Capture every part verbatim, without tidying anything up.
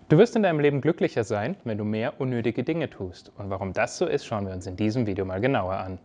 Du wirst in deinem Leben glücklicher sein, wenn du mehr unnötige Dinge tust. Und warum das so ist, schauen wir uns in diesem Video mal genauer an.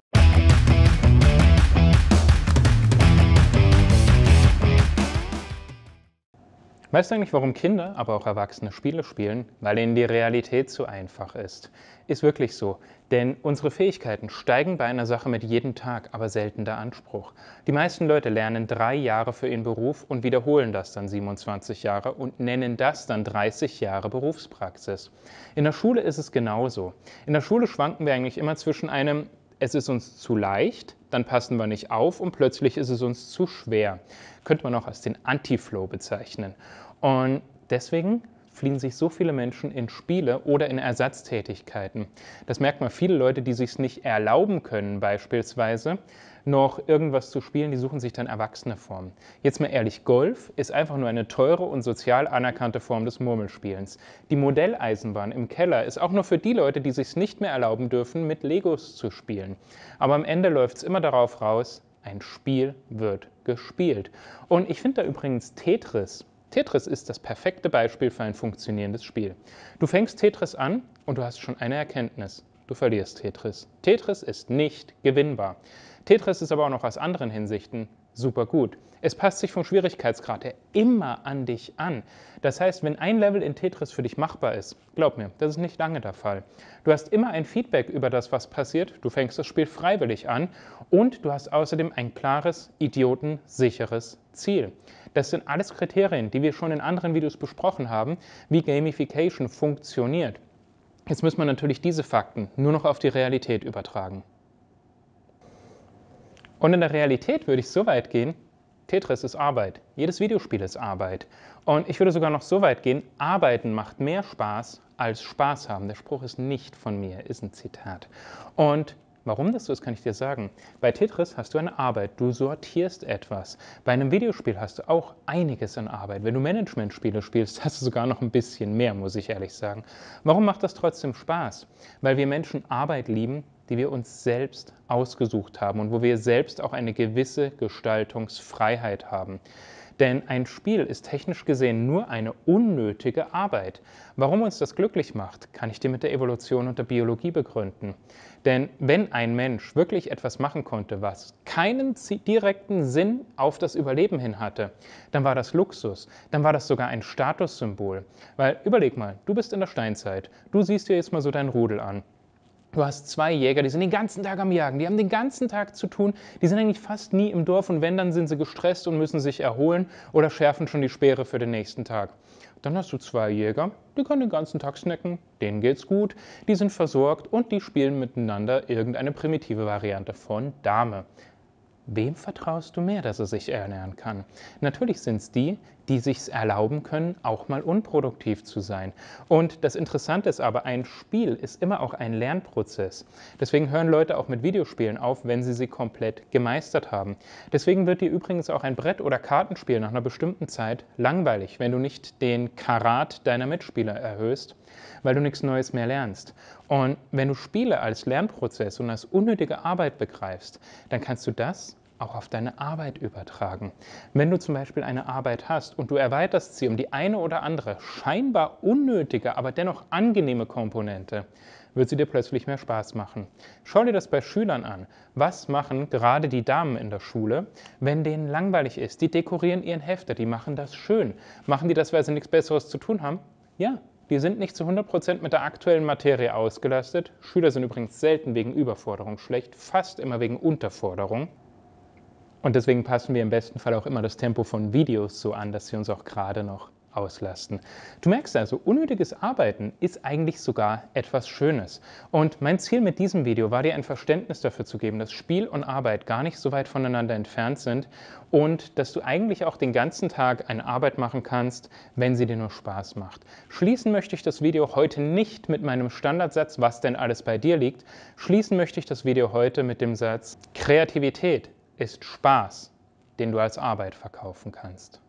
Weißt du eigentlich, warum Kinder, aber auch Erwachsene Spiele spielen? Weil ihnen die Realität zu einfach ist. Ist wirklich so. Denn unsere Fähigkeiten steigen bei einer Sache mit jedem Tag, aber selten der Anspruch. Die meisten Leute lernen drei Jahre für ihren Beruf und wiederholen das dann siebenundzwanzig Jahre und nennen das dann dreißig Jahre Berufspraxis. In der Schule ist es genauso. In der Schule schwanken wir eigentlich immer zwischen einem es ist uns zu leicht, dann passen wir nicht auf und plötzlich ist es uns zu schwer. Könnte man auch als den Anti-Flow bezeichnen. Und deswegen fliehen sich so viele Menschen in Spiele oder in Ersatztätigkeiten. Das merkt man, viele Leute, die sich es nicht erlauben können, beispielsweise noch irgendwas zu spielen, die suchen sich dann erwachsene Formen. Jetzt mal ehrlich, Golf ist einfach nur eine teure und sozial anerkannte Form des Murmelspielens. Die Modelleisenbahn im Keller ist auch nur für die Leute, die sich es nicht mehr erlauben dürfen, mit Legos zu spielen. Aber am Ende läuft es immer darauf raus, ein Spiel wird gespielt. Und ich finde da übrigens Tetris. Tetris ist das perfekte Beispiel für ein funktionierendes Spiel. Du fängst Tetris an und du hast schon eine Erkenntnis. Du verlierst Tetris. Tetris ist nicht gewinnbar. Tetris ist aber auch noch aus anderen Hinsichten super gut. Es passt sich vom Schwierigkeitsgrad her immer an dich an. Das heißt, wenn ein Level in Tetris für dich machbar ist, glaub mir, das ist nicht lange der Fall. Du hast immer ein Feedback über das, was passiert, du fängst das Spiel freiwillig an und du hast außerdem ein klares, idiotensicheres Ziel. Das sind alles Kriterien, die wir schon in anderen Videos besprochen haben, wie Gamification funktioniert. Jetzt muss man natürlich diese Fakten nur noch auf die Realität übertragen. Und in der Realität würde ich so weit gehen, Tetris ist Arbeit. Jedes Videospiel ist Arbeit. Und ich würde sogar noch so weit gehen, Arbeiten macht mehr Spaß als Spaß haben. Der Spruch ist nicht von mir, ist ein Zitat. Und warum das so ist, kann ich dir sagen. Bei Tetris hast du eine Arbeit, du sortierst etwas. Bei einem Videospiel hast du auch einiges an Arbeit. Wenn du Managementspiele spielst, hast du sogar noch ein bisschen mehr, muss ich ehrlich sagen. Warum macht das trotzdem Spaß? Weil wir Menschen Arbeit lieben, die wir uns selbst ausgesucht haben und wo wir selbst auch eine gewisse Gestaltungsfreiheit haben. Denn ein Spiel ist technisch gesehen nur eine unnötige Arbeit. Warum uns das glücklich macht, kann ich dir mit der Evolution und der Biologie begründen. Denn wenn ein Mensch wirklich etwas machen konnte, was keinen direkten Sinn auf das Überleben hin hatte, dann war das Luxus, dann war das sogar ein Statussymbol. Weil überleg mal, du bist in der Steinzeit, du siehst dir jetzt mal so dein Rudel an. Du hast zwei Jäger, die sind den ganzen Tag am Jagen, die haben den ganzen Tag zu tun, die sind eigentlich fast nie im Dorf und wenn, dann sind sie gestresst und müssen sich erholen oder schärfen schon die Speere für den nächsten Tag. Dann hast du zwei Jäger, die können den ganzen Tag snacken, denen geht's gut, die sind versorgt und die spielen miteinander irgendeine primitive Variante von Dame. Wem vertraust du mehr, dass er sich ernähren kann? Natürlich sind es die, die sich erlauben können, auch mal unproduktiv zu sein. Und das Interessante ist aber, ein Spiel ist immer auch ein Lernprozess. Deswegen hören Leute auch mit Videospielen auf, wenn sie sie komplett gemeistert haben. Deswegen wird dir übrigens auch ein Brett- oder Kartenspiel nach einer bestimmten Zeit langweilig, wenn du nicht den Karat deiner Mitspieler erhöhst, weil du nichts Neues mehr lernst. Und wenn du Spiele als Lernprozess und als unnötige Arbeit begreifst, dann kannst du das auch auf deine Arbeit übertragen. Wenn du zum Beispiel eine Arbeit hast und du erweiterst sie um die eine oder andere scheinbar unnötige, aber dennoch angenehme Komponente, wird sie dir plötzlich mehr Spaß machen. Schau dir das bei Schülern an. Was machen gerade die Damen in der Schule, wenn denen langweilig ist? Die dekorieren ihren Hefter, die machen das schön. Machen die das, weil sie nichts Besseres zu tun haben? Ja. Die sind nicht zu hundert Prozent mit der aktuellen Materie ausgelastet. Schüler sind übrigens selten wegen Überforderung schlecht, fast immer wegen Unterforderung. Und deswegen passen wir im besten Fall auch immer das Tempo von Videos so an, dass sie uns auch gerade noch auslasten. Du merkst also, unnötiges Arbeiten ist eigentlich sogar etwas Schönes. Und mein Ziel mit diesem Video war dir ein Verständnis dafür zu geben, dass Spiel und Arbeit gar nicht so weit voneinander entfernt sind und dass du eigentlich auch den ganzen Tag eine Arbeit machen kannst, wenn sie dir nur Spaß macht. Schließen möchte ich das Video heute nicht mit meinem Standardsatz, was denn alles bei dir liegt. Schließen möchte ich das Video heute mit dem Satz: Kreativität ist Spaß, den du als Arbeit verkaufen kannst.